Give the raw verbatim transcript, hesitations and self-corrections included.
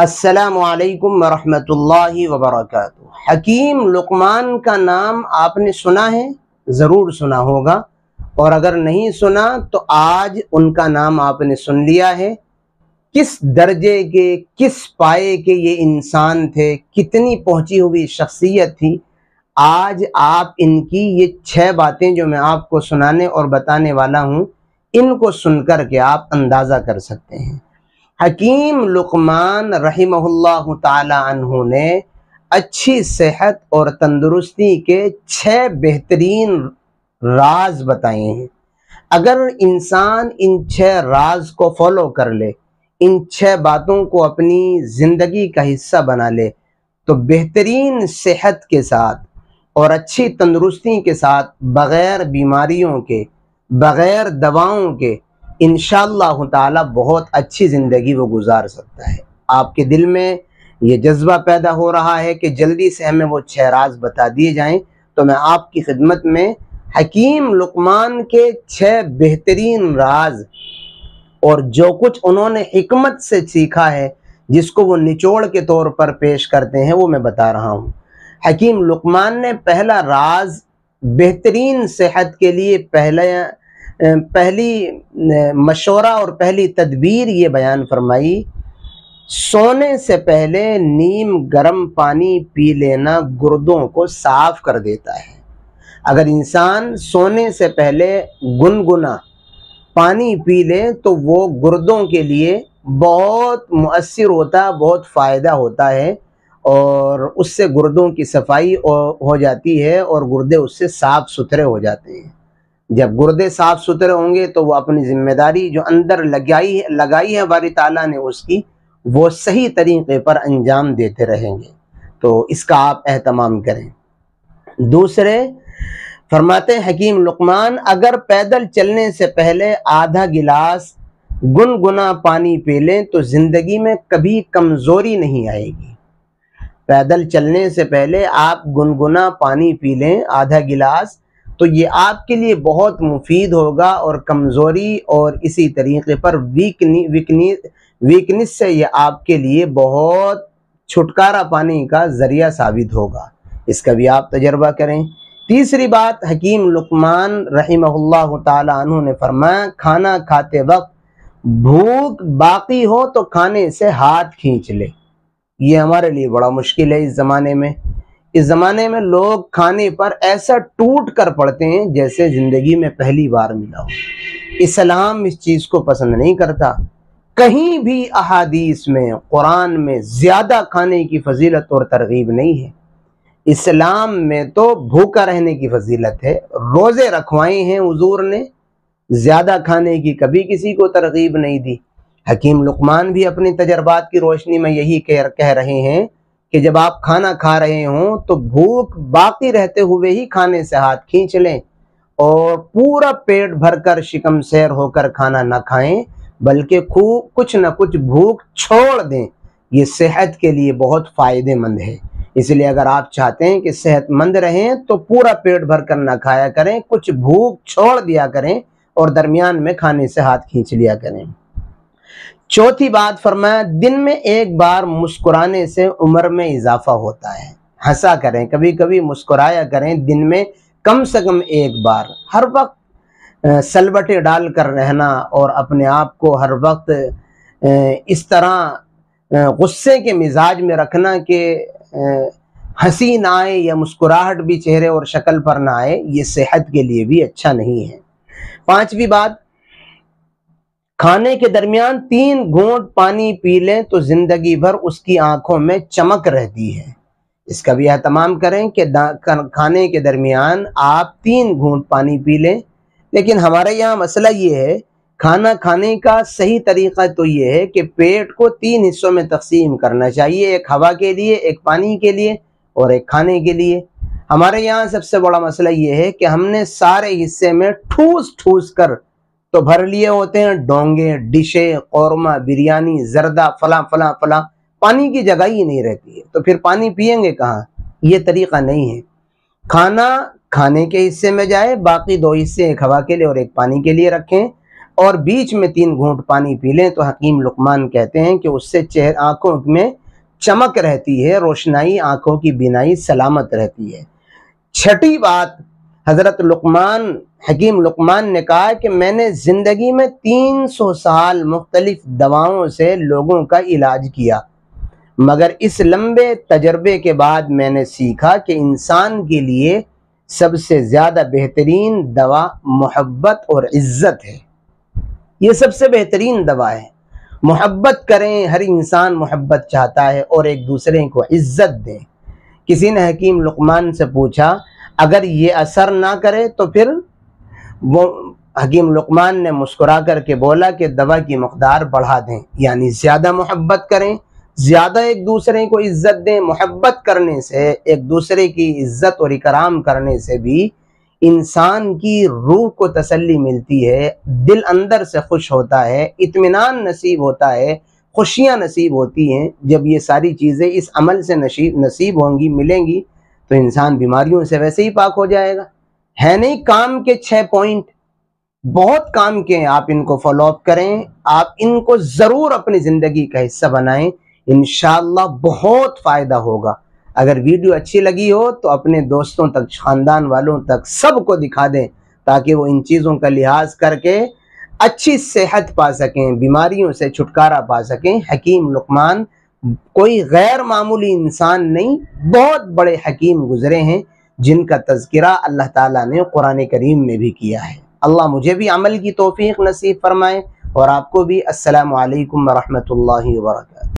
السلام علیکم ورحمۃ اللہ وبرکاتہ۔ حکیم لقمان کا نام آپ نے سنا ہے؟ ضرور سنا ہوگا، اور اگر نہیں سنا تو آج ان کا نام آپ نے سن لیا ہے۔ کس درجے کے، کس پائے کے یہ انسان تھے، کتنی پہنچی ہوئی شخصیت تھی۔ آج آپ ان کی یہ چھ باتیں جو میں آپ کو سنانے اور بتانے والا ہوں، ان کو سن کر کے آپ اندازہ کر سکتے ہیں۔ حکیم لقمان رحمہ اللہ تعالی عنہ نے اچھی صحت اور تندرستی کے چھ بہترین راز بتائے ہیں۔ اگر انسان ان چھ راز کو فالو کر لے، ان چھ باتوں کو اپنی زندگی کا حصہ بنا لے، تو بہترین صحت کے ساتھ اور اچھی تندرستی کے ساتھ، بغیر بیماریوں کے، بغیر دواؤں کے، انشاءاللہ تعالی بہت اچھی زندگی وہ گزار سکتا ہے۔ آپ کے دل میں یہ جذبہ پیدا ہو رہا ہے کہ جلدی سے ہمیں وہ چھ راز بتا دیے جائیں، تو میں آپ کی خدمت میں حکیم لقمان کے چھ بہترین راز اور جو کچھ انہوں نے حکمت سے سیکھا ہے، جس کو وہ نچوڑ کے طور پر پیش کرتے ہیں، وہ میں بتا رہا ہوں۔ حکیم لقمان نے پہلا راز بہترین صحت کے لیے پہلا پہلی مشورہ اور پہلی تدبیر یہ بیان فرمائی: سونے سے پہلے نیم گرم پانی پی لینا گردوں کو صاف کر دیتا ہے۔ اگر انسان سونے سے پہلے گنگنا پانی پی لے تو وہ گردوں کے لیے بہت مؤثر ہوتا، بہت فائدہ ہوتا ہے، اور اس سے گردوں کی صفائی ہو جاتی ہے اور گردے اس سے صاف ستھرے ہو جاتے ہیں۔ جب گردے صاف ستھرے ہوں گے تو وہ اپنی ذمہ داری جو اندر لگائی ہے لگائی ہے باری تعالیٰ نے اس کی، وہ صحیح طریقے پر انجام دیتے رہیں گے۔ تو اس کا آپ اہتمام کریں۔ دوسرے فرماتے ہیں حکیم لقمان، اگر پیدل چلنے سے پہلے آدھا گلاس گنگنا پانی پی لیں تو زندگی میں کبھی کمزوری نہیں آئے گی۔ پیدل چلنے سے پہلے آپ گنگنا پانی پی لیں آدھا گلاس، تو یہ آپ کے لیے بہت مفید ہوگا، اور کمزوری اور اسی طریقے پر ویکنی ویکنی ویکنس سے یہ آپ کے لیے بہت چھٹکارا پانے کا ذریعہ ثابت ہوگا۔ اس کا بھی آپ تجربہ کریں۔ تیسری بات حکیم لقمان رحمہ اللہ تعالی عنہ نے فرمایا، کھانا کھاتے وقت بھوک باقی ہو تو کھانے سے ہاتھ کھینچ لے۔ یہ ہمارے لیے بڑا مشکل ہے اس زمانے میں۔ اس زمانے میں لوگ کھانے پر ایسا ٹوٹ کر پڑتے ہیں جیسے زندگی میں پہلی بار ملا ہو۔ اسلام اس چیز کو پسند نہیں کرتا۔ کہیں بھی احادیث میں، قرآن میں زیادہ کھانے کی فضیلت اور ترغیب نہیں ہے۔ اسلام میں تو بھوکا رہنے کی فضیلت ہے، روزے رکھوائے ہیں حضور نے، زیادہ کھانے کی کبھی کسی کو ترغیب نہیں دی۔ حکیم لقمان بھی اپنی تجربات کی روشنی میں یہی کہہ رہے ہیں کہ جب آپ کھانا کھا رہے ہوں تو بھوک باقی رہتے ہوئے ہی کھانے سے ہاتھ کھینچ لیں، اور پورا پیٹ بھر کر شکم سیر ہو کر کھانا نہ کھائیں، بلکہ خوب کچھ نہ کچھ بھوک چھوڑ دیں۔ یہ صحت کے لیے بہت فائدہ مند ہے۔ اس لیے اگر آپ چاہتے ہیں کہ صحت مند رہیں تو پورا پیٹ بھر کر نہ کھایا کریں، کچھ بھوک چھوڑ دیا کریں، اور درمیان میں کھانے سے ہاتھ کھینچ لیا کریں۔ چوتھی بات فرمایا، دن میں ایک بار مسکرانے سے عمر میں اضافہ ہوتا ہے۔ ہنسا کریں، کبھی کبھی مسکرایا کریں، دن میں کم سے کم ایک بار۔ ہر وقت سلبٹے ڈال کر رہنا اور اپنے آپ کو ہر وقت اس طرح غصے کے مزاج میں رکھنا کہ ہنسی نہ آئے یا مسکراہٹ بھی چہرے اور شکل پر نہ آئے، یہ صحت کے لیے بھی اچھا نہیں ہے۔ پانچویں بات، کھانے کے درمیان تین گھونٹ پانی پی لیں تو زندگی بھر اس کی آنکھوں میں چمک رہتی ہے۔ اس کا بھی اہتمام کریں کہ کھانے کے درمیان آپ تین گھونٹ پانی پی لیں۔ لیکن ہمارے یہاں مسئلہ یہ ہے، کھانا کھانے کا صحیح طریقہ تو یہ ہے کہ پیٹ کو تین حصوں میں تقسیم کرنا چاہیے، ایک ہوا کے لیے، ایک پانی کے لیے، اور ایک کھانے کے لیے۔ ہمارے یہاں سب سے بڑا مسئلہ یہ ہے کہ ہم نے سارے حصے میں ٹھوس ٹھوس کر تو بھر لیے ہوتے ہیں، ڈونگے، ڈشیں، قورمہ، بریانی، زردہ، فلاں فلاں فلاں، پانی کی جگہ ہی نہیں رہتی ہے، تو پھر پانی پیئیں گے کہاں؟ یہ طریقہ نہیں ہے۔ کھانا کھانے کے حصے میں جائے، باقی دو حصے ایک ہوا کے لیے اور ایک پانی کے لیے رکھیں۔ اور بیچ میں تین گھونٹ پانی پی لیں تو حکیم لقمان کہتے ہیں کہ اس سے چہر آنکھوں میں چمک رہتی ہے، روشنائی، آنکھوں کی بینائی سلامت رہتی ہے۔ چھٹی بات، حضرت لقمان حکیم لقمان نے کہا کہ میں نے زندگی میں تین سو سال مختلف دواؤں سے لوگوں کا علاج کیا، مگر اس لمبے تجربے کے بعد میں نے سیکھا کہ انسان کے لیے سب سے زیادہ بہترین دوا محبت اور عزت ہے۔ یہ سب سے بہترین دوا ہے۔ محبت کریں، ہر انسان محبت چاہتا ہے، اور ایک دوسرے کو عزت دیں۔ کسی نے حکیم لقمان سے پوچھا اگر یہ اثر نہ کرے تو پھر؟ وہ حکیم لقمان نے مسکرا کر کے بولا کہ دوا کی مقدار بڑھا دیں، یعنی زیادہ محبت کریں، زیادہ ایک دوسرے کو عزت دیں۔ محبت کرنے سے، ایک دوسرے کی عزت اور اکرام کرنے سے بھی انسان کی روح کو تسلی ملتی ہے، دل اندر سے خوش ہوتا ہے، اطمینان نصیب ہوتا ہے، خوشیاں نصیب ہوتی ہیں۔ جب یہ ساری چیزیں اس عمل سے نصیب ہوں گی، ملیں گی، تو انسان بیماریوں سے ویسے ہی پاک ہو جائے گا۔ ہے نہیں کام کے چھ پوائنٹ، بہت کام کے ہیں، آپ ان کو فالو اپ کریں، آپ ان کو ضرور اپنی زندگی کا حصہ بنائیں، انشاءاللہ بہت فائدہ ہوگا۔ اگر ویڈیو اچھی لگی ہو تو اپنے دوستوں تک، خاندان والوں تک، سب کو دکھا دیں تاکہ وہ ان چیزوں کا لحاظ کر کے اچھی صحت پا سکیں، بیماریوں سے چھٹکارا پا سکیں۔ حکیم لقمان کوئی غیر معمولی انسان نہیں، بہت بڑے حکیم گزرے ہیں جن کا تذکرہ اللہ تعالیٰ نے قرآن کریم میں بھی کیا ہے۔ اللہ مجھے بھی عمل کی توفیق نصیب فرمائے اور آپ کو بھی۔ السلام علیکم ورحمۃ اللہ وبرکاتہ۔